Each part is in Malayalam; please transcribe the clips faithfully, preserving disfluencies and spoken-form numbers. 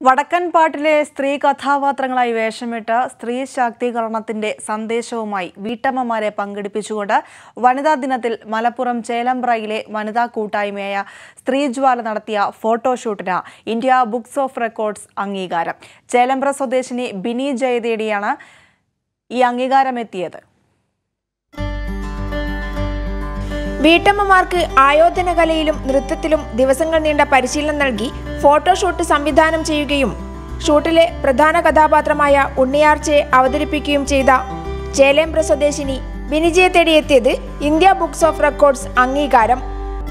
വടക്കൻ പാട്ടിലെ സ്ത്രീ കഥാപാത്രങ്ങളായി വേഷമിട്ട് സ്ത്രീ ശാക്തീകരണത്തിന്റെ സന്ദേശവുമായി വീട്ടമ്മമാരെ പങ്കെടുപ്പിച്ചുകൊണ്ട് വനിതാ ദിനത്തിൽ മലപ്പുറം ചേലമ്പ്രയിലെ വനിതാ കൂട്ടായ്മയായ സ്ത്രീജ്വാല നടത്തിയ ഫോട്ടോഷൂട്ടിന് ഇന്ത്യ ബുക്സ് ഓഫ് റെക്കോർഡ്സ് അംഗീകാരം. ചേലമ്പ്ര സ്വദേശിനി ബിനി ജയതേടിയാണ് ഈ അംഗീകാരമെത്തിയത്. വീട്ടമ്മമാർക്ക് ആയോധന കലയിലും നൃത്തത്തിലും ദിവസങ്ങൾ നീണ്ട പരിശീലനം നൽകി ഫോട്ടോഷൂട്ട് സംവിധാനം ചെയ്യുകയും ഷൂട്ടിലെ പ്രധാന കഥാപാത്രമായ ഉണ്ണിയാർച്ചയെ അവതരിപ്പിക്കുകയും ചെയ്ത ചേലേമ്പ്ര സ്വദേശിനി ബിനിജയെ തേടിയെത്തിയത് ഇന്ത്യ ബുക്സ് ഓഫ് റെക്കോർഡ്സ് അംഗീകാരം.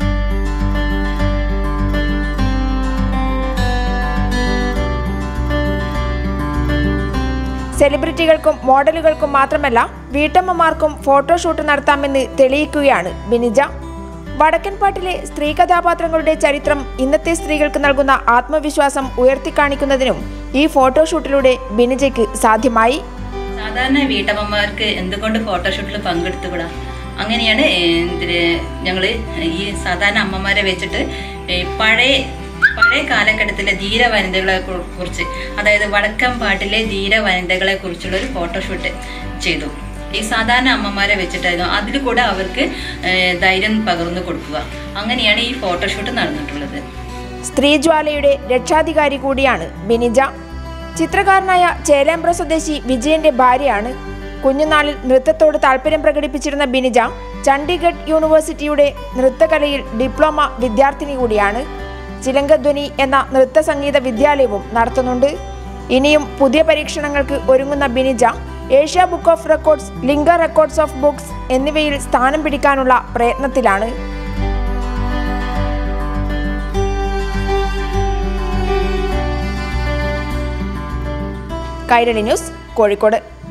സെലിബ്രിറ്റികൾക്കും മോഡലുകൾക്കും മാത്രമല്ല വീട്ടമ്മമാർക്കും ഫോട്ടോഷൂട്ട് നടത്താമെന്ന് തെളിയിക്കുകയാണ് ബിനിജ. വടക്കൻപാട്ടിലെ സ്ത്രീ കഥാപാത്രങ്ങളുടെ ചരിത്രം ഇന്നത്തെ സ്ത്രീകൾക്ക് നൽകുന്ന ആത്മവിശ്വാസം ഉയർത്തിക്കാണിക്കുന്നതിനും ഈ ഫോട്ടോഷൂട്ടിലൂടെ ബിനിജയ്ക്ക് സാധ്യമായി. സാധാരണ വീട്ടമ്മമാർക്ക് എന്തുകൊണ്ട് ഫോട്ടോഷൂട്ടിൽ പങ്കെടുത്തുകൂടാ? അങ്ങനെയാണ് ഞങ്ങൾ ഈ സാധാരണ അമ്മമാരെ വെച്ചിട്ട് പഴയ പഴയ കാലഘട്ടത്തിലെ ധീര വനിതകളെ കുറിച്ച്, അതായത് വടക്കൻ പാട്ടിലെ ധീര വനിതകളെ കുറിച്ചുള്ള ഒരു ഫോട്ടോഷൂട്ട് ചെയ്തു. ഈ സാധാരണ അമ്മമാരെ വെച്ചിട്ടായിരുന്നു. അതിൽ കൂടെ അവർക്ക് ധൈര്യം പകർന്നു കൊടുക്കുക. അങ്ങനെയാണ് ഈ ഫോട്ടോഷൂട്ട് നടന്നിട്ടുള്ളത്. സ്ത്രീജ്വാലയുടെ രക്ഷാധികാരി കൂടിയാണ് ബിനിജ. ചിത്രകാരനായ ചേലേമ്പ്ര സ്വദേശി വിജയന്റെ ഭാര്യയാണ്. കുഞ്ഞുനാളിൽ നൃത്തത്തോട് താല്പര്യം പ്രകടിപ്പിച്ചിരുന്ന ബിനിജ ചണ്ഡീഗഡ് യൂണിവേഴ്സിറ്റിയുടെ നൃത്തകലയിൽ ഡിപ്ലോമ വിദ്യാർത്ഥിനി കൂടിയാണ്. ചിലങ്കധ്വനി എന്ന നൃത്ത സംഗീത വിദ്യാലയവും നടത്തുന്നുണ്ട്. ഇനിയും പുതിയ പരീക്ഷണങ്ങൾക്ക് ഒരുങ്ങുന്ന Binija Asia book of records, Limca records of books എന്നിവയിൽ സ്ഥാനം പിടിക്കാനുള്ള പ്രയത്നത്തിലാണ്. കൈരളി ന്യൂസ്, കോഴിക്കോട്.